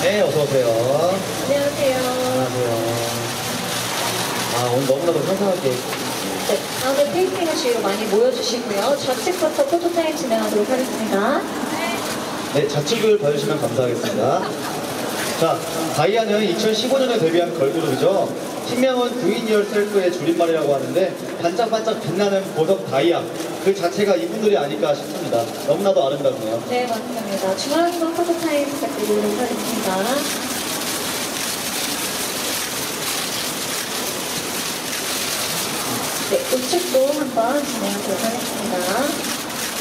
네, 어서오세요. 안녕하세요. 안녕하세요. 오늘 너무나도 상상하게. 네, 다음에 테이핑 하시기로 많이 모여주시고요. 좌측부터 포토타임 진행하도록 하겠습니다. 네, 좌측을 봐주시면 감사하겠습니다. 자, 다이아는 2015년에 데뷔한 걸그룹이죠. 팀명은 Do It Yourself의 줄임말이라고 하는데 반짝반짝 빛나는 보석 다이아 그 자체가 이분들이 아닐까 싶습니다. 너무나도 아름답네요. 네, 맞습니다. 중앙선 포토타임 부탁드리도록 하겠습니다. 네, 우측도 한번 진행하도록 하겠습니다.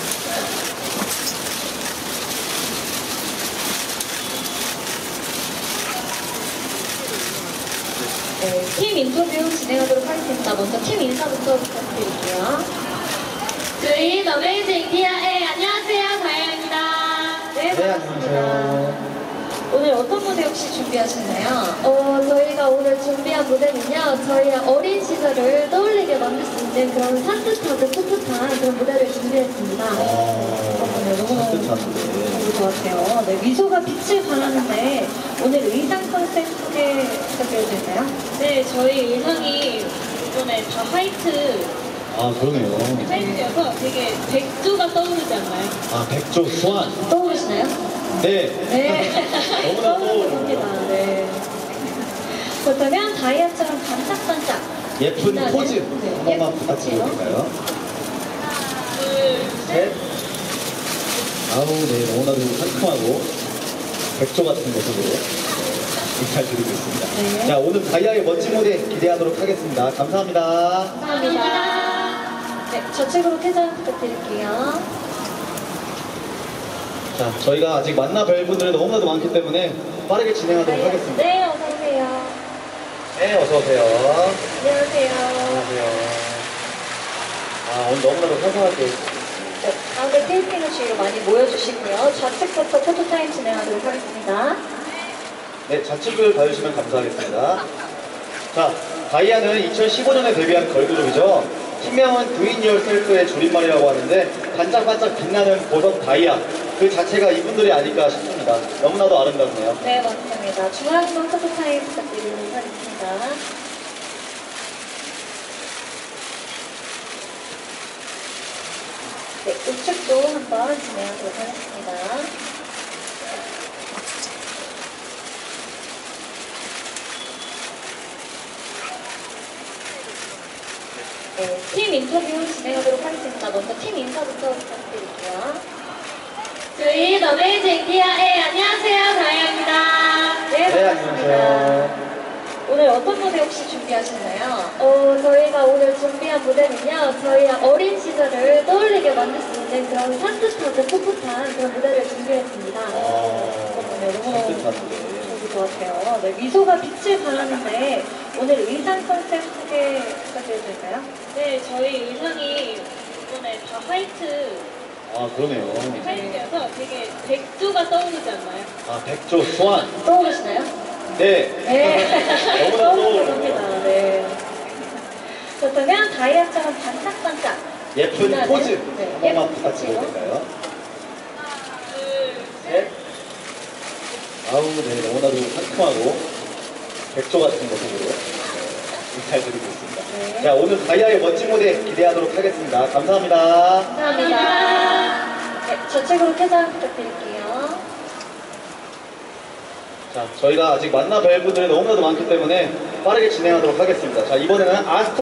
네, 팀 인터뷰 진행하도록 하겠습니다. 먼저 팀 인사부터 부탁드릴게요. 저희 어메이징 디아의 안녕하세요, 다이아입니다. 네, 반갑습니다. 안녕하세요. 오늘 어떤 무대 혹시 준비하셨나요? 저희가 오늘 준비한 무대는요, 저희의 어린 시절을 떠올리게 만들 수 있는 그런 산뜻하고 풋풋한 그런 무대를 준비했습니다. 네, 너무너무 산뜻한데. 좋을 것 같아요. 네, 미소가 빛을 발하는데 오늘 의상 컨셉 소개 부탁드려도 될까요? 네, 저희 의상이 이번에 다 화이트, 그러네요. 화이트여서 되게 백조가 떠오르지 않나요? 백조 수완. 떠오르시나요? 네. 네. 너무나 떠오릅니다. 네. 그렇다면 다이아처럼 반짝반짝 예쁜 빛나는, 포즈 네, 한 번만 예쁜 부탁드려도 포즈요. 될까요? 둘, 셋. 네, 너무나도 상큼하고 백조 같은 모습으로 인사드리고 있습니다. 네. 자, 오늘 다이아의 멋진 무대 기대하도록 하겠습니다. 감사합니다. 감사합니다. 네, 좌측으로 퇴장 부탁드릴게요. 자, 저희가 아직 만나뵐 분들이 너무나도 많기 때문에 빠르게 진행하도록 하겠습니다. 네, 어서오세요. 네, 어서오세요. 안녕하세요. 안녕하세요. 오늘 너무나도 상상하게. 네, 다음에 테이핑 하시기로 많이 모여주시고요. 좌측부터 포토타임 진행하도록 하겠습니다. 네, 좌측을 봐주시면 감사하겠습니다. 자, 다이아는 2015년에 데뷔한 걸그룹이죠. 팀명은 Do It Yourself의 줄임말이라고 하는데 반짝반짝 빛나는 보석 다이아 그 자체가 이분들이 아닐까 싶습니다. 너무나도 아름답네요. 네, 맞습니다. 중앙선 포토타임 부탁드리도록 하겠습니다. 네, 우측도 한번 진행하도록 하겠습니다. 네, 팀 인터뷰 진행하도록 하겠습니다. 먼저 팀 인사부터 부탁드릴게요. 저희 어메이징 디아의 안녕하세요, 다이아입니다. 네, 네, 반갑습니다. 안녕하세요. 오늘 어떤 무대 혹시 준비하셨나요? 저희가 오늘 준비한 무대는요, 저희의 어린 시절을 떠올리게 만들 수 있는 그런 산뜻하고 풋풋한 그런 무대를 준비했습니다. 네, 너무 산뜻한데. 좋을 것 같아요. 네, 미소가 빛을 발하는데 오늘 의상 컨셉 소개 부탁드려도 될까요? 네, 저희 의상이 이번에 다 화이트, 그러네요. 화이트여서 되게 백조가 떠오르지 않나요? 백조 수완. 떠오르시나요? 네. 네. 너무나 떠오릅니다. 네. 그렇다면 다이아처럼 반짝반짝 예쁜 빛나는, 포즈 네, 한 번만 예쁜 부탁드려도 포즈요. 될까요? 둘, 셋. 네, 너무나도 상큼하고 백조 같은 모습으로 인사드리고 있습니다. 네. 자, 오늘 다이아의 멋진 무대 기대하도록 하겠습니다. 감사합니다. 감사합니다. 네, 좌측으로 퇴장 부탁드릴게요. 자, 저희가 아직 만나뵐 분들이 너무나도 많기 때문에 빠르게 진행하도록 하겠습니다. 자, 이번에는 아스토